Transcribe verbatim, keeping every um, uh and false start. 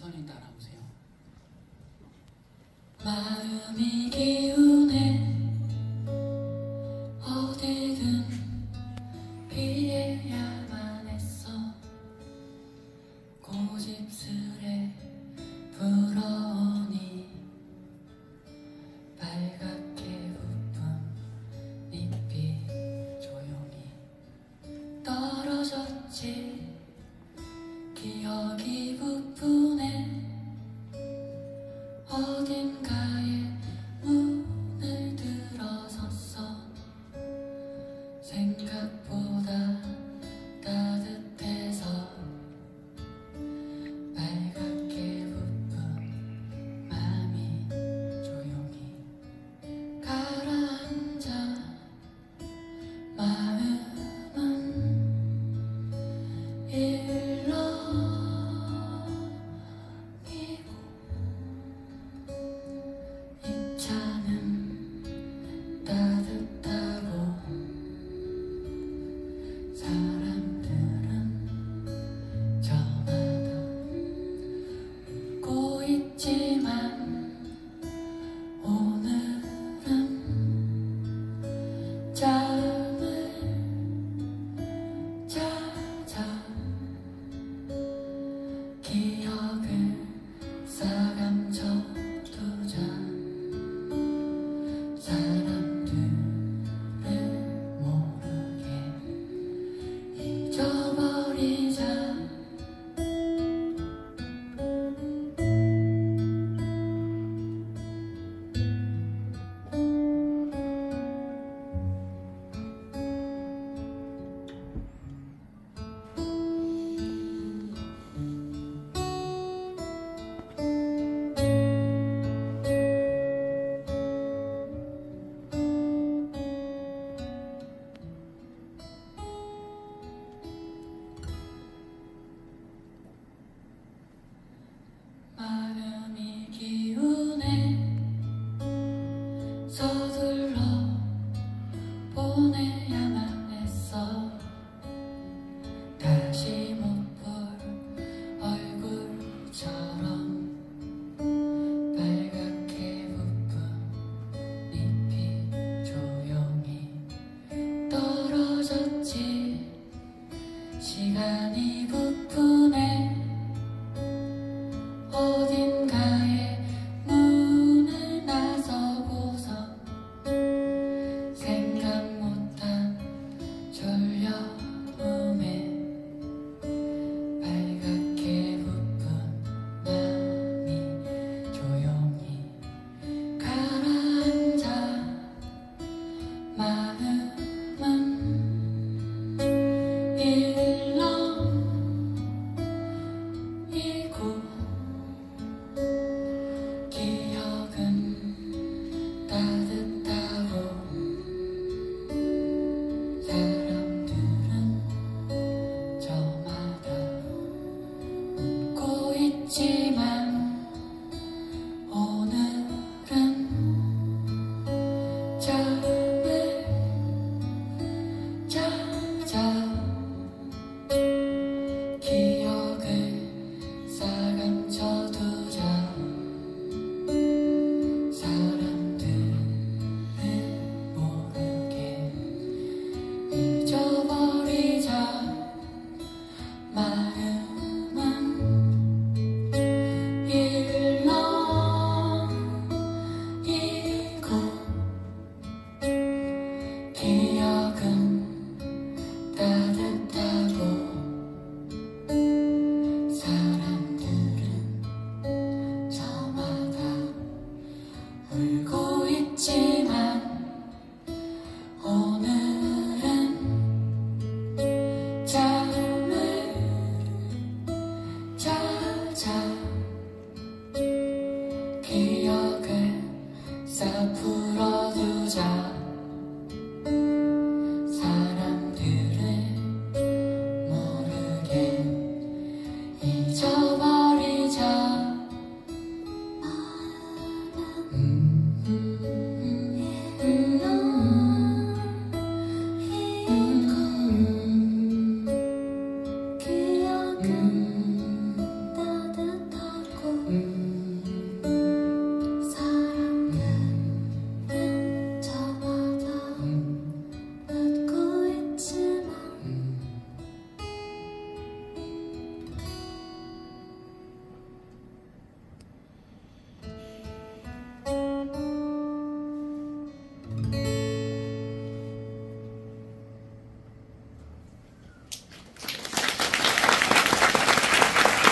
천천히 따라오세요. 마음이 기운해 어디든 피해야만 했어. 고집스레 불어오니 빨갛게 부푼 잎이 조용히 떨어졌지. 기억이 부푼해 어딘가에 문을 들어섰어. 생각보다 따뜻해서 빨갛게 부푼 맘이 조용히 가라앉아. 마음은 일렁이고 이 차는 따뜻하고 사람들은 저마다 웃고 있지만 오늘은 잠을 자자. 기억을 싸감춰 두자. 사람들을 모르게 잊어버리자. 마음이 기운해 서둘러 보내야만 했어. 다시 못 볼 얼굴처럼 빨갛게 부푼 잎이 조용히 떨어졌지. 시간이 부푼해 어딘가에 문을 나서고서 생각 못한 졸려움에 빨갛게 부푼 맘이 조용히 가라앉아. 마음은 일렁이고 기억은 따뜻하고 사람들은 저마다 웃고 있지만 오늘은 잠을 자자. 기억을 싸감춰 두자. 사람들을 모르게 잊어버리자. 마음은 일렁이고 기억은 따뜻하고